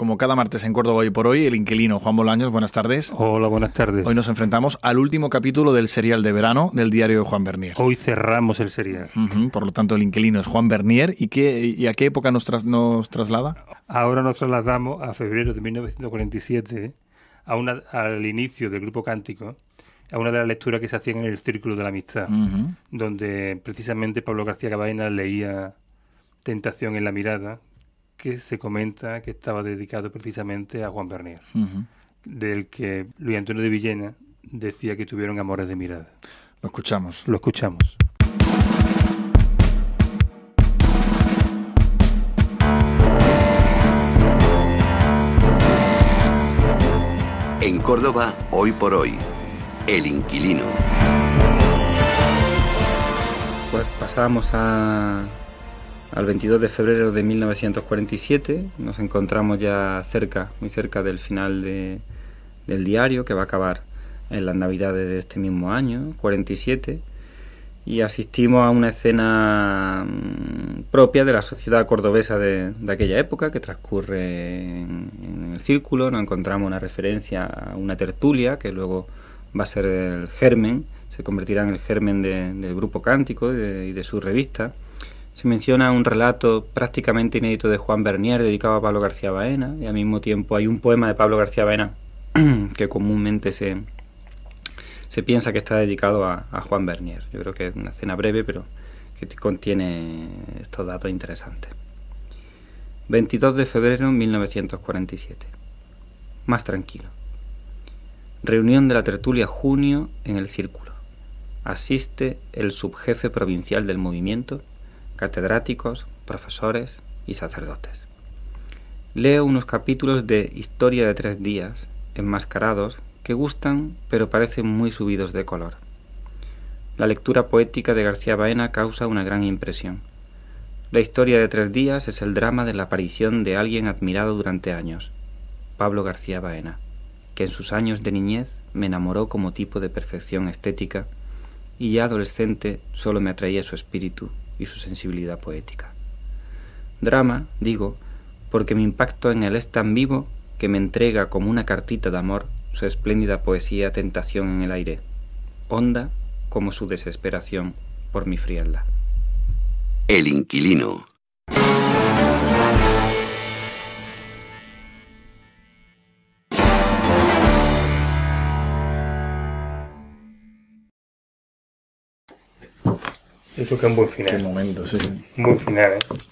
como cada martes en Córdoba Hoy por Hoy, el inquilino Juan Bolaños. Buenas tardes. Hola, buenas tardes. Hoy nos enfrentamos al último capítulo del serial de verano del diario de Juan Bernier. Hoy cerramos el serial. Por lo tanto, el inquilino es Juan Bernier. ¿Y a qué época nos traslada? Ahora nos trasladamos a febrero de 1947, al inicio del Grupo Cántico, a una de las lecturas que se hacían en el Círculo de la Amistad, donde precisamente Pablo García Baena leía Tentación en la mirada, que se comenta que estaba dedicado precisamente a Juan Bernier, del que Luis Antonio de Villena decía que tuvieron amores de mirada. Lo escuchamos. Lo escuchamos. En Córdoba, Hoy por Hoy, el inquilino. Pues pasamos al 22 de febrero de 1947, nos encontramos ya muy cerca del final del diario, que va a acabar en las Navidades de este mismo año, 47, y asistimos a una escena propia de la sociedad cordobesa de aquella época, que transcurre en el Círculo. Nos encontramos una referencia a una tertulia, que luego va a ser el germen, se convertirá en el germen del Grupo Cántico y de su revista. Se menciona un relato prácticamente inédito de Juan Bernier dedicado a Pablo García Baena, y al mismo tiempo hay un poema de Pablo García Baena que comúnmente se piensa que está dedicado a Juan Bernier. Yo creo que es una escena breve, pero que contiene estos datos interesantes. 22 de febrero de 1947. Más tranquilo. Reunión de la tertulia junio en el Círculo. Asiste el subjefe provincial del movimiento, catedráticos, profesores y sacerdotes. Leo unos capítulos de Historia de 3 días, enmascarados, que gustan pero parecen muy subidos de color. La lectura poética de García Baena causa una gran impresión. La Historia de 3 días es el drama de la aparición de alguien admirado durante años, Pablo García Baena, que en sus años de niñez me enamoró como tipo de perfección estética, y ya adolescente solo me atraía su espíritu y su sensibilidad poética. Drama, digo, porque mi impacto en él es tan vivo que me entrega como una cartita de amor su espléndida poesía Tentación en el aire, honda como su desesperación por mi frialdad. El inquilino. Eso que es un buen final. Qué momento, sí. Un buen final, ¿eh?